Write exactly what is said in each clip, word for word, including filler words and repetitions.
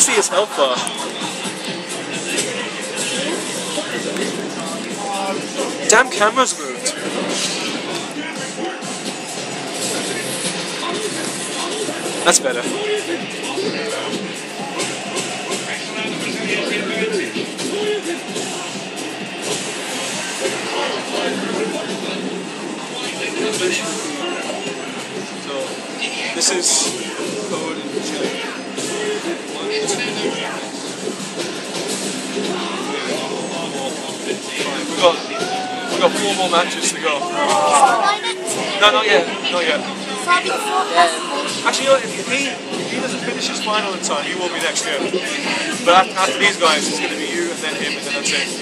see his health bar. Damn camera's moved. That's better. So, this is code and chili. We got we got four more matches to go. No, not yet, not yet. Actually, you know, if he if he doesn't finish his final in time, he will be next year. But after these guys, it's going to be you and then him and then that's it.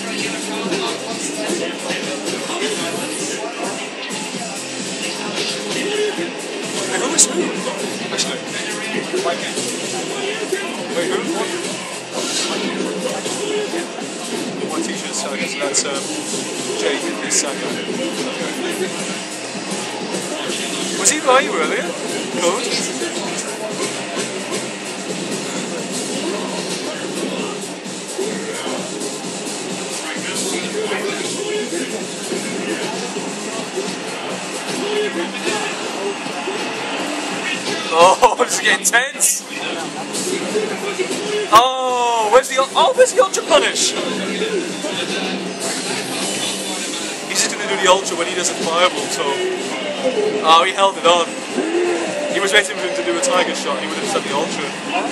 Wait, who is who? Actually. Wait, who? One t-shirt selling it, so that's um, Jake and his Saga. Was he by you earlier? Code? Oh, this is getting tense. Oh, where's the oh, where's the ultra punish? He's just gonna do the ultra when he doesn't fireball. So, oh, he held it on. He was waiting for him to do a tiger shot. He would have done the ultra.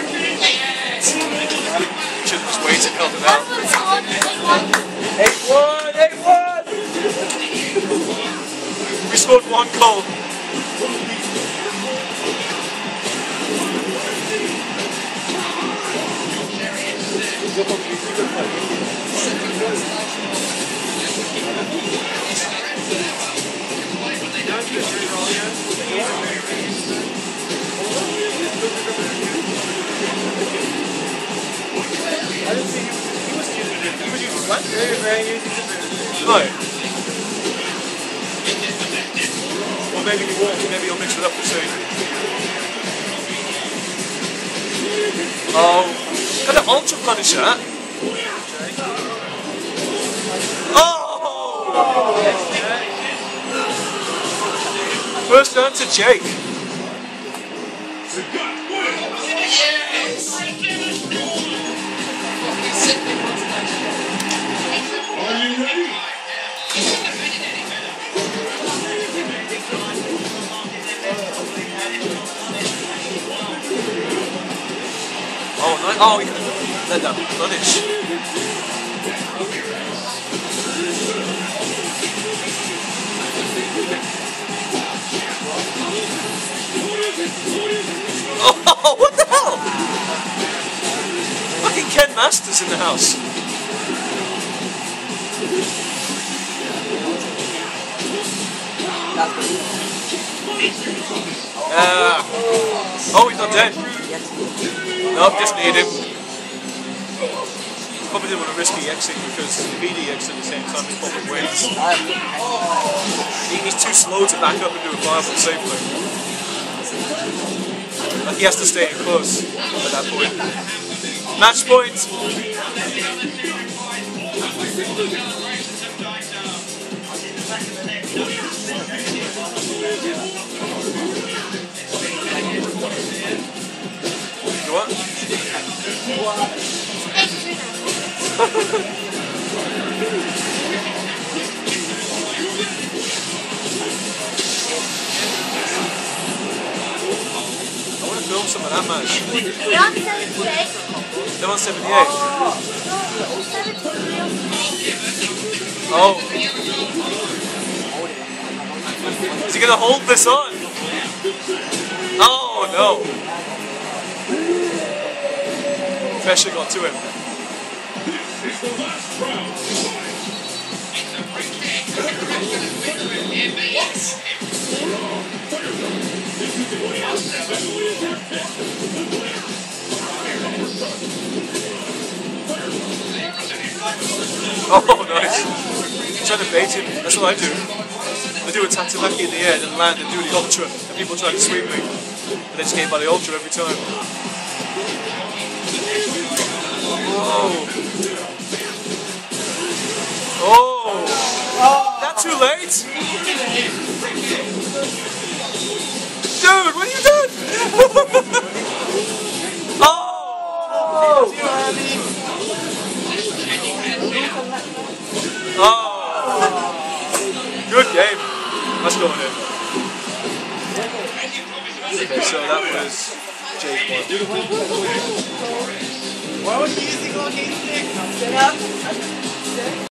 He should have just waited, held it out. eight one, eight one. We scored one goal. Right. Or maybe he won't, maybe he'll mix it up the same. Oh, got an ultra punisher. Oh! First down to Jake. Oh, no, oh, yeah. Let that punish. Oh, what the hell? Fucking Ken Masters in the house. Uh, oh, he's not dead. Nope, just need him. Probably didn't want to risk EXing because if he D X'd at the same time, he probably wins. He, he's too slow to back up and do a fireball safely. Like he has to stay in close at that point. Match point! You what? I want to film some of that match. They're on seventy-eight. They're on seventy-eight. Oh. Is he going to hold this on? Oh no. Pressure got to him. Oh, nice. Trying to bait him. That's what I do. I do a Tatsumaki in the air, then land and do the ultra, and people try to sweep me. And they just get by the ultra every time. Dude, what have you done? Oh! Oh! Good game. Let's go in. Okay, so that was Jake one. Why was he using all his things? Set up.